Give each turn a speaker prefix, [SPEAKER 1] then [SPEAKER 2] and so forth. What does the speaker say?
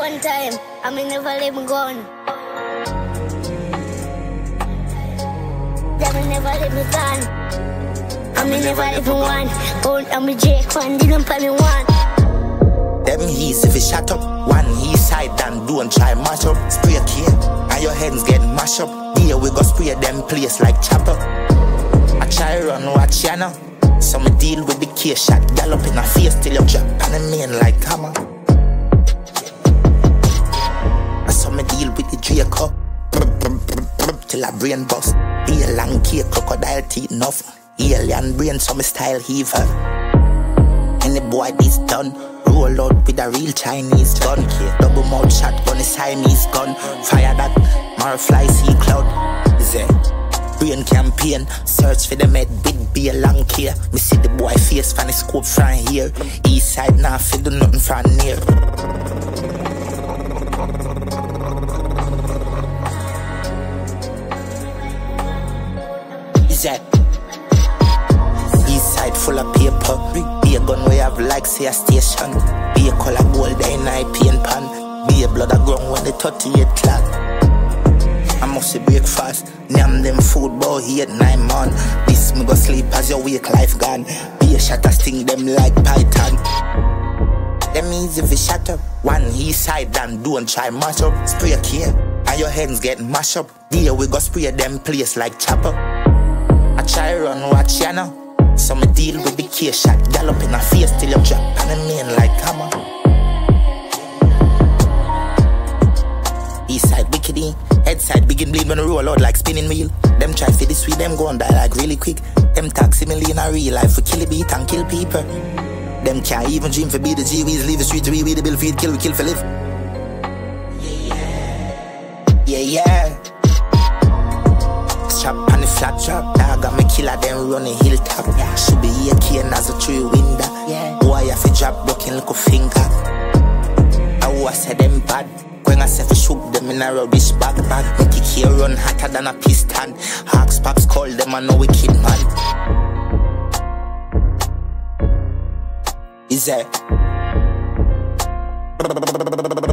[SPEAKER 1] one time, I may never let me go on. They may never let me gone. I may never let me one. Old I'm a Jake one, didn't pay me one.
[SPEAKER 2] Them he's if it shut up, one he side and don't try mash up. Spray care, and your hands get mashed up. Here we go spray them place like chopper. I try run watch ya now. So me deal with the case shot, gallop in a face till you drop and the main like hammer. I saw me deal with the Draco, till a brain bust. Be a long cake, crocodile teeth enough. Alien brain, so me style heaver. Any boy this done, roll out with a real Chinese gun. Double mouth shotgun, a Siamese gun. Fire that, Marfly sea cloud. Brain campaign, search for the med big be a long care. Me see the boy face funny scope from here. East side now feel do nothing from near. Is that east side full of paper? Be a gun we have like say a station. Be a color gold in I paint pan. Be a blood a ground when the 38 clock. I must say breakfast, name them food boy he at 9 months. This me go sleep as your wake life gone. Be a shot a sting them like python. Them easy if you shut up, one east side and don't try mash up. Spray a care, and your hands get mashed up. Here we go spray them place like chopper. I try run watch ya now. So me deal with the case shot, gallop in a face till you drop and the main like hammer. East side wickedy, head side begin bleed when I roll out like spinning wheel. Them try for this sweet, them go and die like really quick. Them taxi me in a real life for kill a beat and kill people. Them can't even dream for be the G-Wees, leave the street to be the bill feed, kill we kill for live. Yeah. Strap on the flat drop, dog and me killer them run a hilltop. Should be here cane as a tree window. Boy have a drop broken little finger. I said them bad. When I say for shook them in a rubbish bag. Make it here run hotter than a piston. Hawks pops call them a no wicked man. Is that